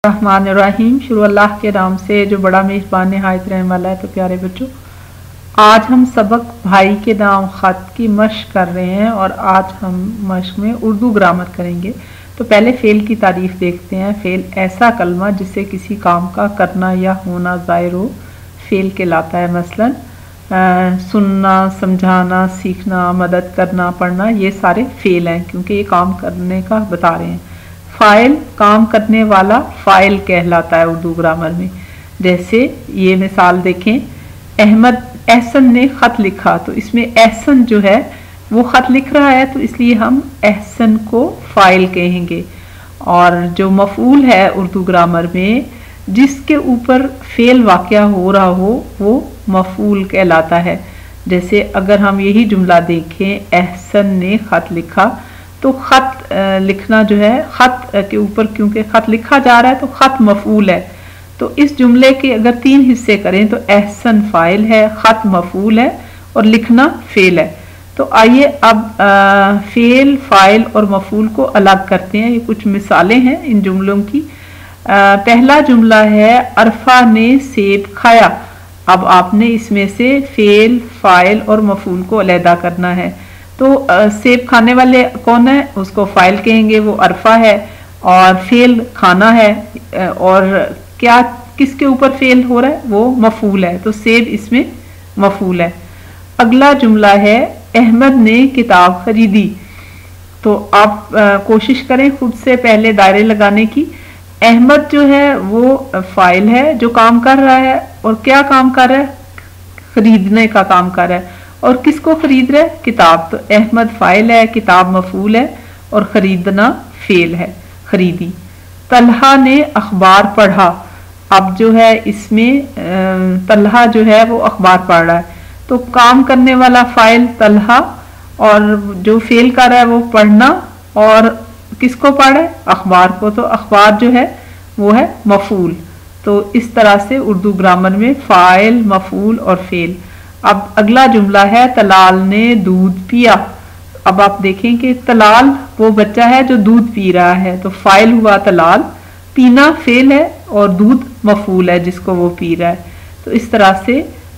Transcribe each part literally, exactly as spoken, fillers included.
الرحمن الرحیم، شروع اللہ کے نام سے جو بڑا میزبان نہایت رحم والا ہے۔ تو پیارے بچوں، آج ہم سبق بھائی کے نام خط کی مشق کر رہے ہیں اور آج ہم مشق میں اردو گرامر کریں گے۔ تو پہلے فعل کی تعریف دیکھتے ہیں۔ فعل ایسا کلمہ جس سے کسی کام کا کرنا یا ہونا ظاہر ہو، فعل کہلاتا ہے۔ مثلا سننا، سمجھانا، سیکھنا، مدد کرنا، پڑھنا، یہ سارے فعل ہیں کیونکہ یہ کام کرنے کا بتا رہے ہیں۔ فاعل کام کرنے والا فاعل کہلاتا ہے اردو گرامر میں۔ جیسے یہ مثال دیکھیں، احمد احسن نے خط لکھا، تو اس میں احسن جو ہے وہ خط لکھ رہا ہے تو اس لیے ہم احسن کو فاعل کہیں گے۔ اور جو مفعول ہے اردو گرامر میں جس کے اوپر فعل واقع ہو رہا ہو وہ مفعول کہلاتا ہے۔ جیسے اگر ہم یہی جملہ دیکھیں، احسن نے خط لکھا، تو خط لکھنا جو ہے خط کے اوپر کیونکہ خط لکھا جا رہا ہے تو خط مفعول ہے۔ تو اس جملے کے اگر تین حصے کریں تو احسن فاعل ہے، خط مفعول ہے اور لکھنا فعل ہے۔ تو آئیے اب فعل، فاعل اور مفعول کو الگ کرتے ہیں۔ یہ کچھ مثالیں ہیں ان جملوں کی۔ پہلا جملہ ہے عرفہ نے سیب کھایا۔ اب آپ نے اس میں سے فعل، فاعل اور مفعول کو علیحدہ کرنا ہے۔ تو سیب کھانے والے کون ہے؟ اس کو فاعل کہیں گے، وہ عرفہ ہے، اور فعل کھانا ہے، اور کیا کس کے اوپر فعل ہو رہا ہے؟ وہ مفعول ہے، تو سیب اس میں مفعول ہے۔ اگلا جملہ ہے احمد نے کتاب خریدی۔ تو آپ کوشش کریں خود سے پہلے دائرے لگانے کی۔ احمد جو ہے وہ فاعل ہے جو کام کر رہا ہے، اور کیا کام کر رہا ہے؟ خریدنے کا کام کر رہا ہے۔ اور کس کو خرید رہے؟ کتاب۔ تو احمد فاعل ہے، کتاب مفعول ہے اور خریدنا فعل ہے، خریدی۔ طلحہ نے اخبار پڑھا۔ اب جو ہے اس میں طلحہ جو ہے وہ اخبار پڑھ رہا ہے، تو کام کرنے والا فاعل طلحہ اور جو فعل کر رہا ہے وہ پڑھنا، اور کس کو پڑھ رہا ہے؟ اخبار کو۔ تو اخبار جو ہے وہ ہے مفعول۔ تو اس طرح سے اردو گرامر میں فاعل، مفعول اور فعل۔ اب اگلا جملہ ہے طلال نے دودھ پیا۔ اب آپ دیکھیں کہ طلال وہ بچہ ہے جو دودھ پی رہا ہے، تو فاعل ہوا طلال، پینا فعل ہے اور دودھ مفعول ہے جس کو وہ پی رہا ہے۔ تو اس طرح سے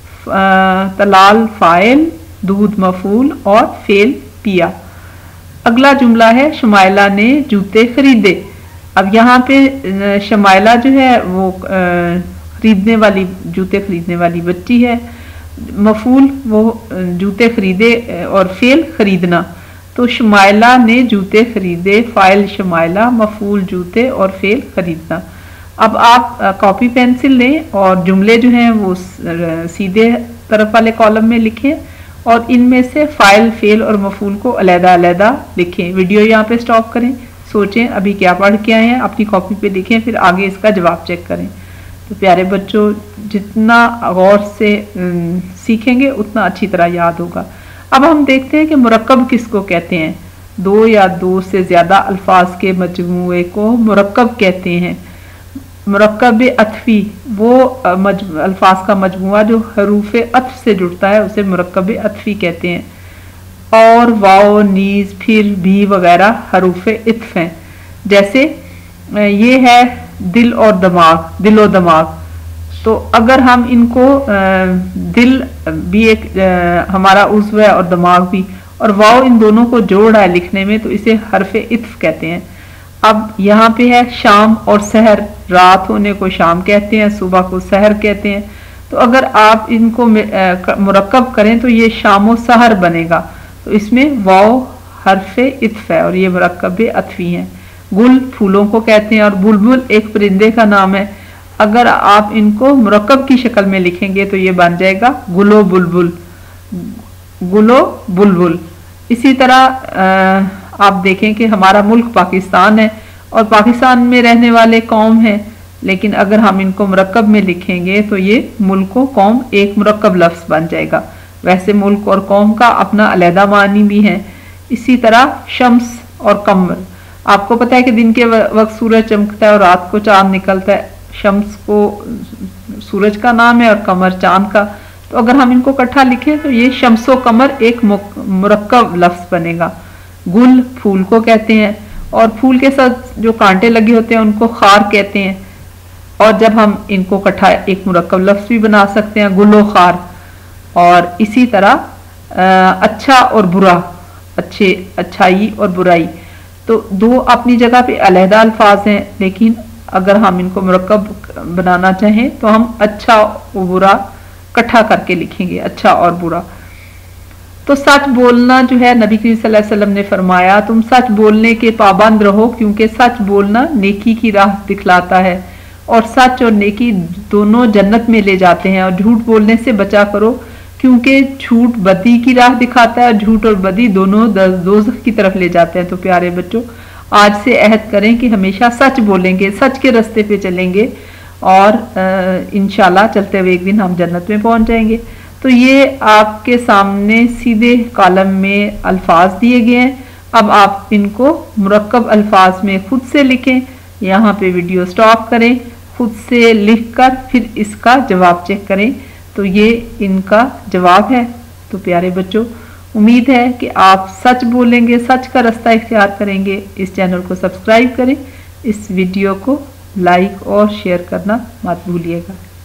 طلال فاعل، دودھ مفعول اور فعل پیا۔ اگلا جملہ ہے شمائلہ نے جوتے خریدے۔ اب یہاں پہ شمائلہ جو ہے وہ خریدنے والی، جوتے خریدنے والی بچی ہے، مفعول وہ جوتے خریدے اور فعل خریدنا۔ تو شمائلہ نے جوتے خریدے، فاعل شمائلہ، مفعول جوتے اور فعل خریدنا۔ اب آپ کاپی پینسل لیں اور جملے جو ہیں وہ سیدھے طرف والے کالم میں لکھیں اور ان میں سے فاعل، فعل اور مفعول کو علیحدہ علیحدہ لکھیں۔ ویڈیو یہاں پہ سٹاپ کریں، سوچیں ابھی کیا پڑھ کے آئے ہیں، اپنی کاپی پہ لکھیں، پھر آگے اس کا جواب چیک کریں۔ تو پیارے بچوں، جتنا غور سے سیکھیں گے اتنا اچھی طرح یاد ہوگا۔ اب ہم دیکھتے ہیں کہ مرکب کس کو کہتے ہیں۔ دو یا دو سے زیادہ الفاظ کے مجموعے کو مرکب کہتے ہیں۔ مرکب عطفی وہ الفاظ کا مجموعہ جو حروف عطف سے جڑتا ہے اسے مرکب عطفی کہتے ہیں۔ اور، واو، نیز، پھر، بھی وغیرہ حروف عطف ہیں۔ جیسے یہ ہے دل اور دماغ، دل و دماغ۔ تو اگر ہم ان کو دل بھی ایک ہمارا عضو ہے اور دماغ بھی، اور واو ان دونوں کو جوڑ رہا ہے لکھنے میں تو اسے حرف عطف کہتے ہیں۔ اب یہاں پہ ہے شام اور سحر، رات ہونے کو شام کہتے ہیں، صبح کو سحر کہتے ہیں۔ تو اگر آپ ان کو مرکب کریں تو یہ شام و سحر بنے گا۔ تو اس میں واو حرف عطف ہے اور یہ مرکب عطفی ہیں۔ گل پھولوں کو کہتے ہیں اور بلبل ایک پرندے کا نام ہے۔ اگر آپ ان کو مرکب کی شکل میں لکھیں گے تو یہ بن جائے گا گلو بلبل، گلو بلبل۔ اسی طرح آپ دیکھیں کہ ہمارا ملک پاکستان ہے اور پاکستان میں رہنے والے قوم ہیں، لیکن اگر ہم ان کو مرکب میں لکھیں گے تو یہ ملک و قوم ایک مرکب لفظ بن جائے گا۔ ویسے ملک اور قوم کا اپنا علیحدہ معنی بھی ہے۔ اسی طرح شمس اور قمر، آپ کو پتہ ہے کہ دن کے وقت سورج چمکتا ہے اور رات کو چاند نکلتا ہے۔ شمس کو سورج کا نام ہے اور قمر چاند کا۔ تو اگر ہم ان کو اکٹھا لکھیں تو یہ شمس و قمر ایک مرکب لفظ بنے گا۔ گل پھول کو کہتے ہیں اور پھول کے ساتھ جو کانٹے لگے ہوتے ہیں ان کو خار کہتے ہیں۔ اور جب ہم ان کو اکٹھا ایک مرکب لفظ بھی بنا سکتے ہیں، گل و خار، اور اسی طرح اچھا اور برا، اچھے اچھائی اور برائی، تو دو اپنی جگہ پہ علیحدہ الفاظ ہیں، لیکن اگر ہم ان کو مرکب بنانا چاہیں تو ہم اچھا اور برا اکٹھا کر کے لکھیں گے، اچھا اور برا۔ تو سچ بولنا جو ہے، نبی کریم صلی اللہ علیہ وسلم نے فرمایا تم سچ بولنے کے پابند رہو، کیونکہ سچ بولنا نیکی کی راہ دکھلاتا ہے، اور سچ اور نیکی دونوں جنت میں لے جاتے ہیں، اور جھوٹ بولنے سے بچا کرو، کیونکہ جھوٹ بدی کی راہ دکھاتا ہے، اور جھوٹ اور بدی دونوں دوزخ کی طرف لے جاتے ہیں۔ تو پیارے بچوں، آج سے عہد کریں کہ ہمیشہ سچ بولیں گے، سچ کے راستے پہ چلیں گے، اور انشاءاللہ چلتے ہوئے ایک دن ہم جنت میں پہنچ جائیں گے۔ تو یہ آپ کے سامنے سیدھے کالم میں الفاظ دیے گئے ہیں، اب آپ ان کو مرکب الفاظ میں خود سے لکھیں، یہاں پہ ویڈیو سٹاپ کریں، خود سے لکھ کر پھر اس کا جواب چیک کریں۔ تو یہ ان کا جواب ہے۔ تو پیارے بچوں، امید ہے کہ آپ سچ بولیں گے، سچ کا راستہ اختیار کریں گے۔ اس چینل کو سبسکرائب کریں، اس ویڈیو کو لائک اور شیئر کرنا مت بھولیے گا۔